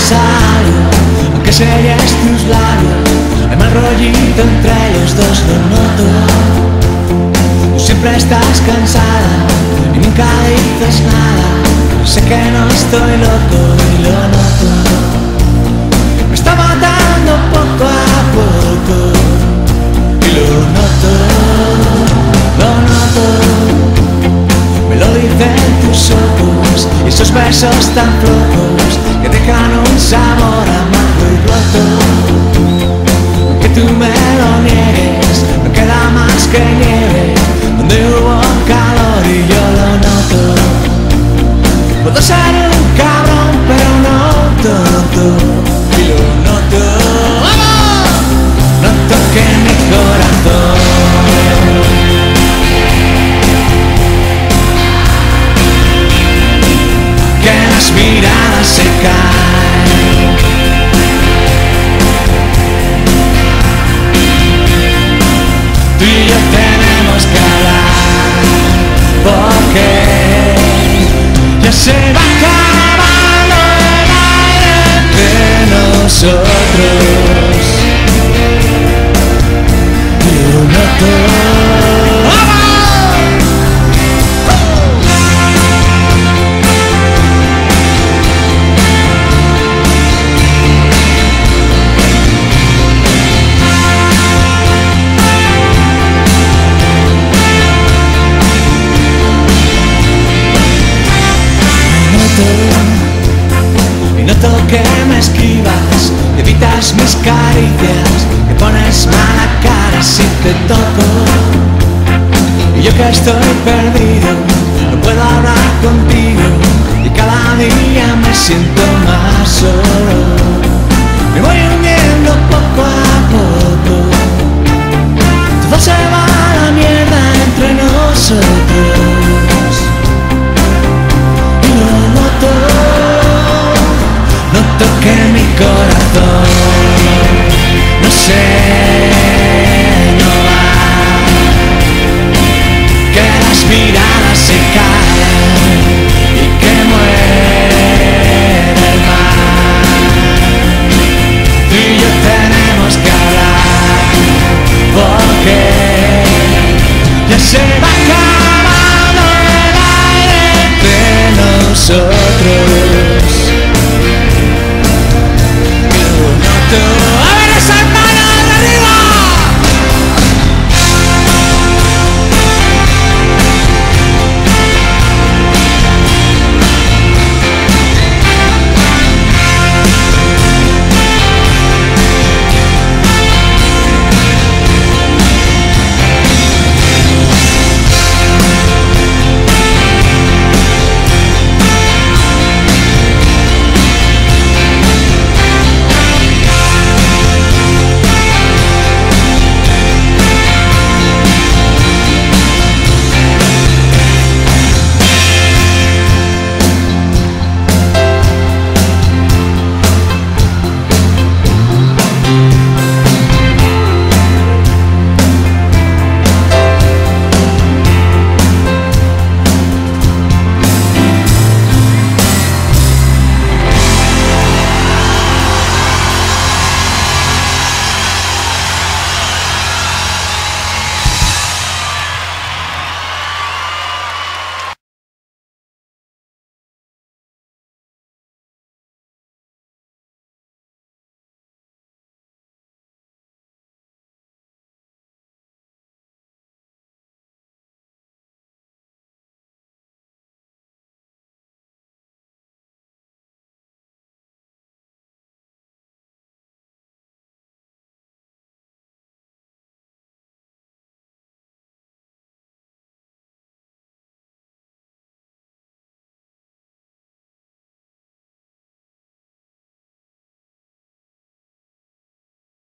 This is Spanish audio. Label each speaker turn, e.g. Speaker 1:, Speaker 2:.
Speaker 1: pasa algo, aunque selles tus labios, hay mal rollito entre los dos, lo noto. Tú siempre estás cansada y nunca dices nada. Sé que no estoy loco y lo noto. Me está matando poco a poco y lo noto, lo noto. Me lo dicen tus ojos y esos besos tan flojos que dejan un sabor amargo y roto. Aunque tú me lo niegues, no queda más que nieve donde hubo calor y yo lo noto. Puedo ser un cabrón pero no tonto y lo noto. Noto que mi corazón las miradas se caen. Tú y yo tenemos que hablar, porque ya se va acabando el aire entre nosotros. Yo noto. Y noto que me esquivas, evitas mis caricias, que pones mala cara si te toco. Y yo que estoy perdido, no puedo hablar contigo, y cada día me siento más solo. Me voy hundiendo poco a poco, todo se va a la mierda entre nosotros.